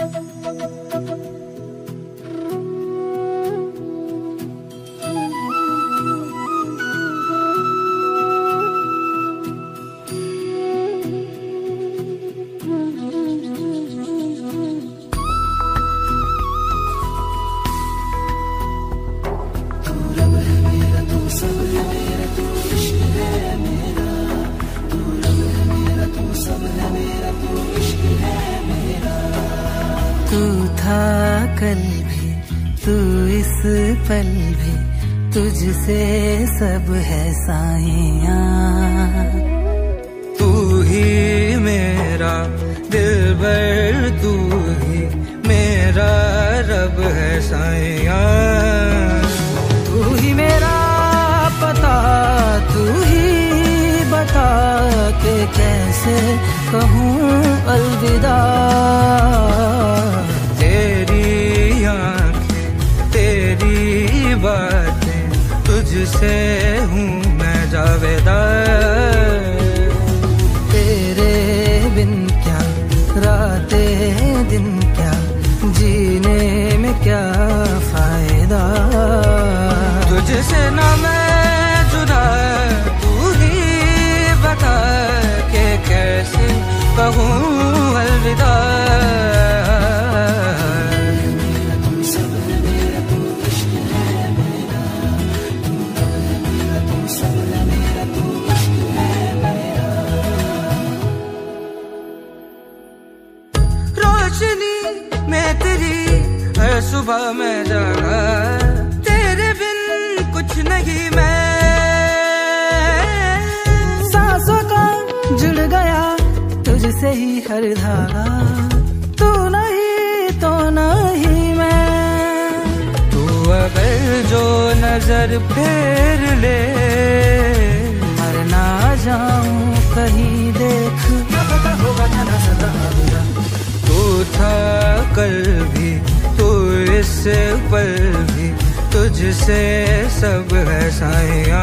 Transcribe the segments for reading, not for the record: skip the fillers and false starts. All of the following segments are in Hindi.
तू था कल भी, तू इस पल भी, तुझसे सब है साइयां। तू ही मेरा दिलबर, तू ही मेरा रब है साइयां। तू ही मेरा पता, तू ही बता के कैसे कहूँ अलविदा। तेरी आँखें, तेरी बातें, तुझसे हूँ मैं जावेदा। तेरे बिन क्या रातें दिन, क्या जीने में क्या फायदा। तुझसे ना मैं जुदा, तू ही बता के कैसे कहूँ अलविदा। रोशनी मैं तेरी हर सुबह मैं जागा, तेरे बिन कुछ नहीं मैं। सांसों का जुड़ गया तुझसे ही हर धागा, तू नहीं तो नहीं मैं। तू अगर जो नजर फेर ले, मर ना जाऊं कहीं देख, न पता होगा ना सदा मेरा। तू था कल भी, तू इस पल भी, तुझसे सब है साइयां।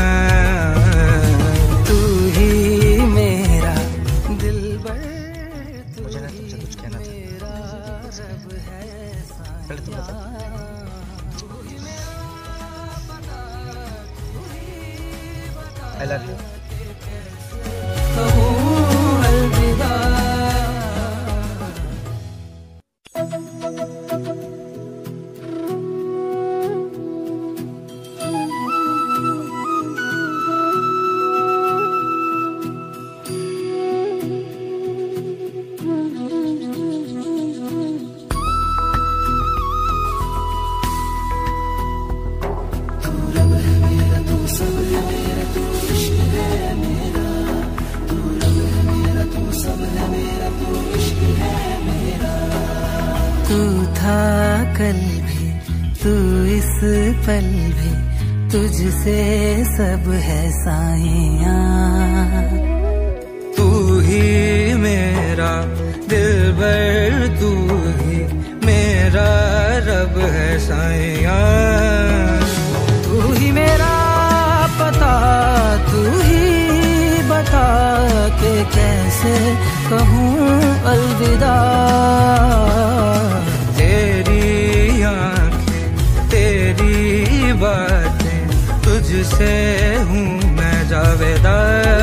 तू ही मेरा दिलबर, तू मुझे ना तुमसे कुछ कहना था। मेरा रब है पहले तुम बता। I love you. कहूँ अलविदा। तू था कल भी, तू इस पल भी, तुझसे सब है साइयां। तू ही मेरा दिलबर, तू ही मेरा रब है साइयां। तू ही मेरा पता, तू ही बता के कैसे कहूँ अलविदा। तेरी आँखें, तेरी बातें, तुझसे हूँ मैं जावेदा।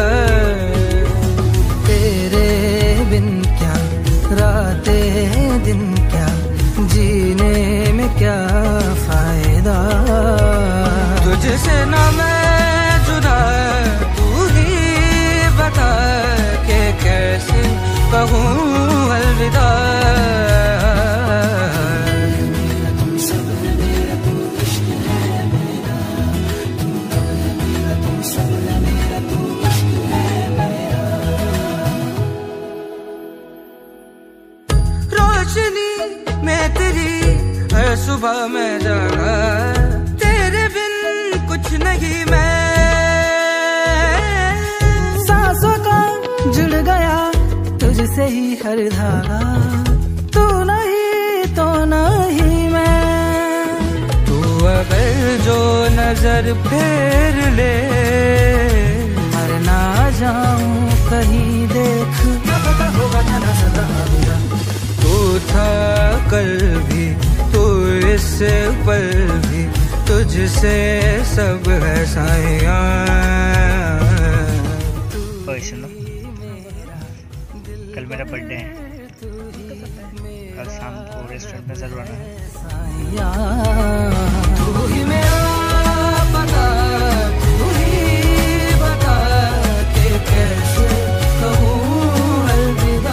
तेरे बिन क्या रातें दिन, क्या जीने में क्या फायदा। तुझसे ना मैं जुदा, तू ही बता के कैसे कहूँ अलविदा। रोशनी मैं तेरी हर सुबह मैं जागा, तेरे बिन कुछ नहीं मैं। सांसों का जुड़ गया तुझसे ही हर धागा, तू नहीं तो नहीं मैं। तू अगर जो नजर फेर ले, मर ना जाऊं कहीं देख, न पता होगा ना सदा मेरा। तू था तुझसे ऊपर भी तुझसे सब है साइयां। ओए सुनो, कल मेरा बर्थडे है, कल शाम को रेस्टोरेंट में जरूर आना है। तू ही मेरा पता, तू ही बता के कैसे कहूँ अलविदा।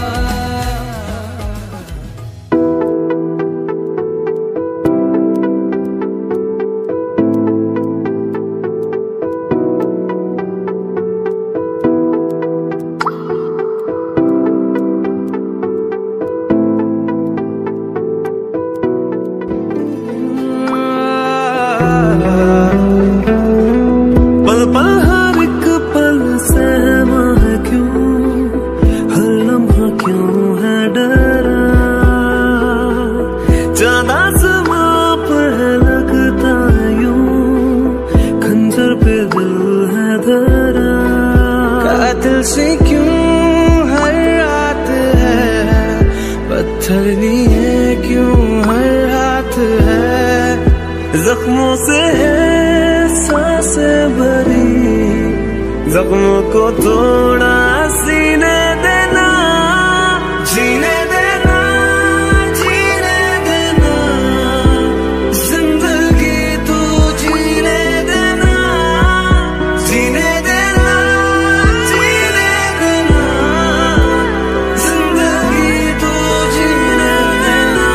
पल पल हर एक पल सहमा है क्यों, हर लम्हा क्यों है डरा। ज्यादा समा पर है लगता यूं, खंजर पे दिल है धरा। कातिल से क्यों हर रात है, पत्थर नहीं है क्यों हर हाथ है। जख्मों से है सांसें भरी, जख्मों को थोड़ा सीने देना, जीने देना, जीने देना। जिंदगी तू जीने देना, जीने देना, जीने देना। जिंदगी तू जीने देना।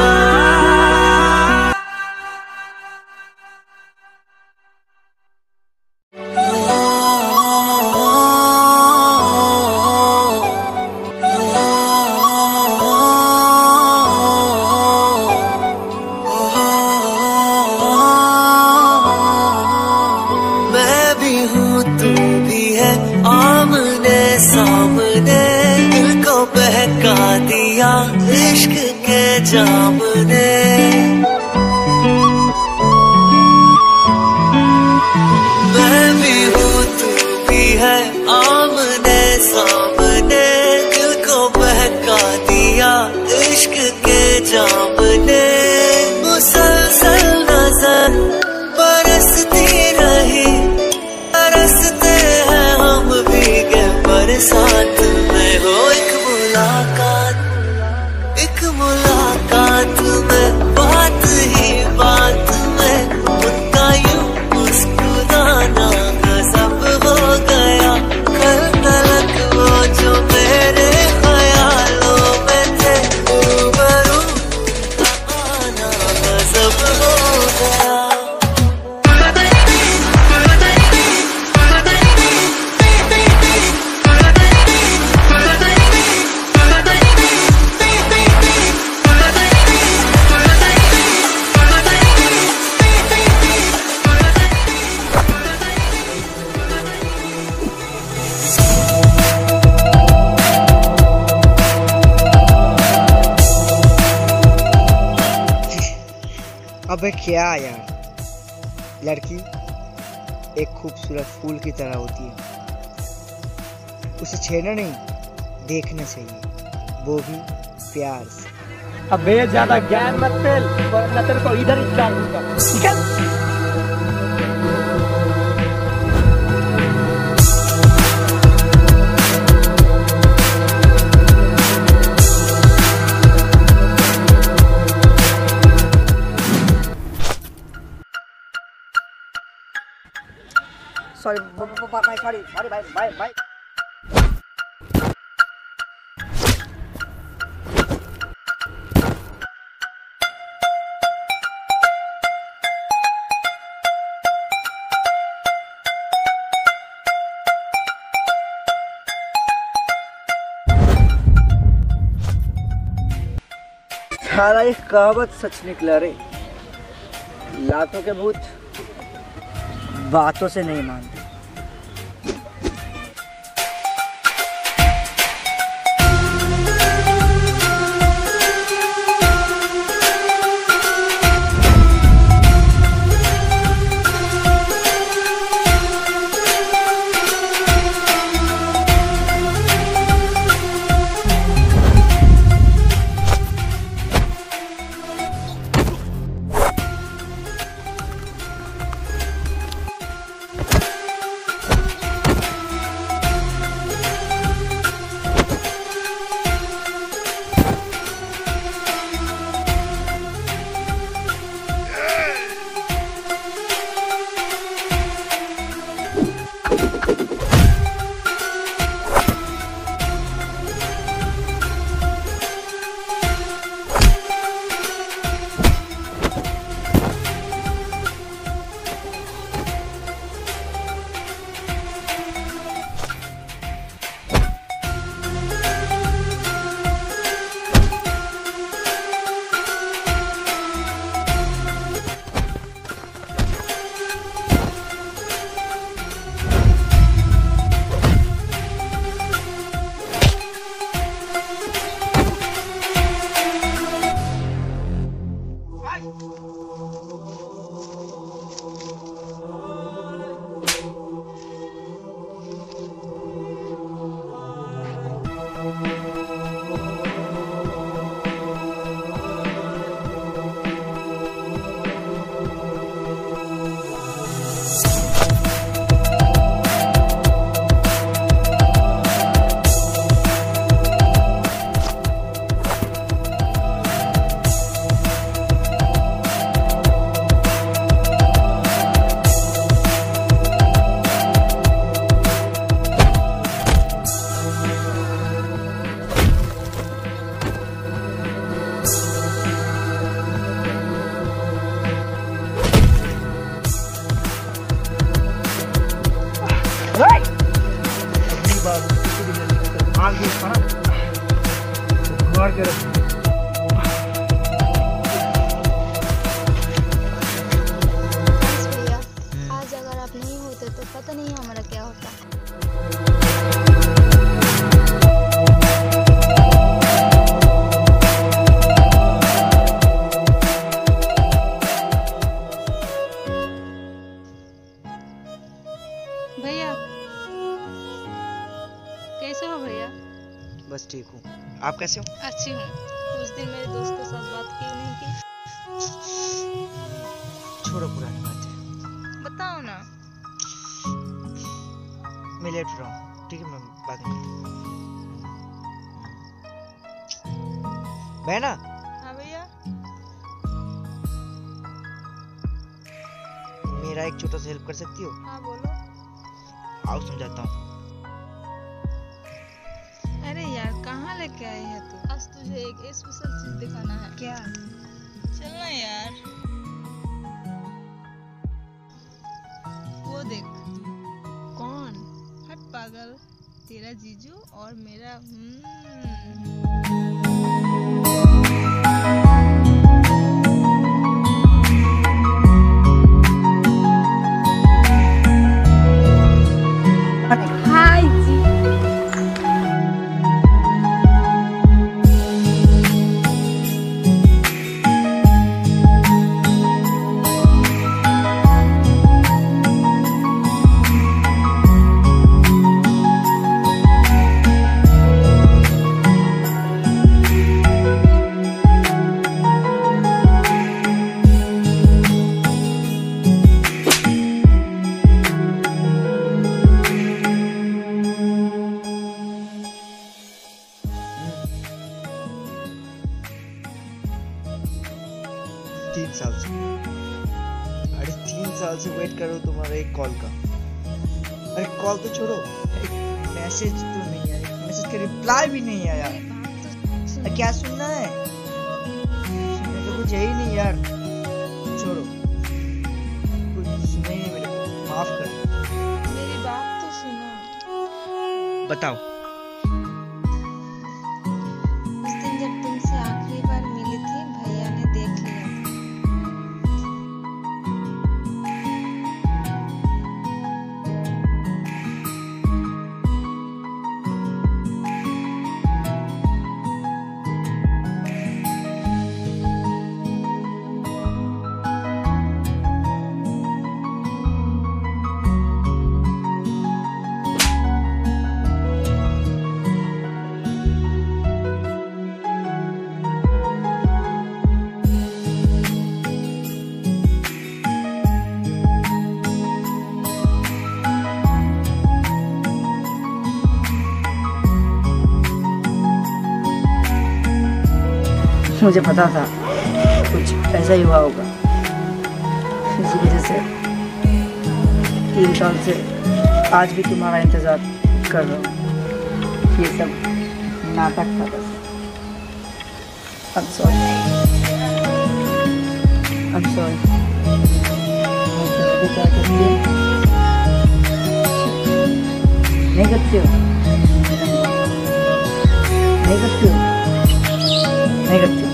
मैं भी हूँ तू भी है, आमने सामने दिल को बहका दिया इश्क के जाम ने। मैं भी हूँ तू भी है, आमने सामने दिल को बहका दिया इश्क के जाम ने। मुसलसल नजर बरसती रही, बरसते हैं हम भीगे बरसात में। हो एक मुलाकात में, बात ही बात में उनका यूं मुस्कुराना गजब हो गया। कल तलक वो जो मेरे ख्यालों में थे, रूबरू आना गजब हो गया। अबे क्या यार, लड़की एक खूबसूरत फूल की तरह होती है, उसे छेड़ना नहीं देखना चाहिए, वो भी प्यार से। अबे ज्यादा ज्ञान मत फैल वरना तेरे को इधर ही डाल दूंगा। निकल। सॉरी भाई भाई। सारा ये कहावत सच निकला रे, लातों के भूत बातों से नहीं मानते। संभाल के रख। भैया, आज अगर आप नहीं होते तो पता नहीं हमारा क्या होता। भैया कैसे हो भैया? बस ठीक हूँ, आप कैसे हो? अच्छी हूँ। उस दिन मेरे दोस्त के साथ बात क्यों नहीं की? छोड़ो पुरानी बातें, बताओ ना। मैं लेट रहा हूँ, ठीक है, मैं बाद में मिलता हूँ। बहना, हाँ भैया। मेरा एक छोटा सा हेल्प कर सकती हो? हाँ बोलो। आओ समझाता हूँ। अरे यार कहाँ लेके आई है तू? आज तुझे एक स्पेशल चीज दिखाना है। क्या? चलना यार। वो देख। कौन? हट पागल, तेरा जीजू और मेरा हाय जी। अरे 3 साल से वेट कर रहा हूँ तुम्हारा एक कॉल का। अरे कॉल तो छोड़ो, एक मैसेज तो नहीं आया, मैसेज का रिप्लाई भी नहीं आया। अरे क्या सुनना है? सुनने तो कुछ है ही नहीं यार। छोड़ो, कुछ सुना ही नहीं मेरे को, माफ कर। मेरी बात तो सुनो। बताओ। उस दिन जब तुमसे आखिरी बार मिली थी, भैया ने देख लिया था। मुझे पता था कुछ ऐसा ही हुआ होगा, इसी वजह से 3 साल से आज भी तुम्हारा इंतज़ार कर रहा हूँ। ये सब नाटक था बस। I'm sorry. I'm sorry. क्या करती हो? नहीं करती हो? नहीं करती हो? नहीं करती हो?